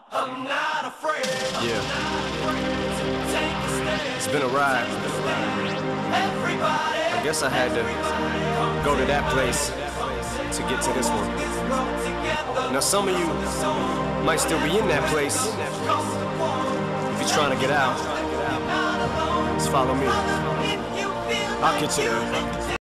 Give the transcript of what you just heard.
I'm not afraid. Yeah. Take a stand. It's been a ride. Everybody. I guess I had to go to that place to get to this one. Now some of you might still be in that place. If you're trying to get out, just follow me. I'll get you there.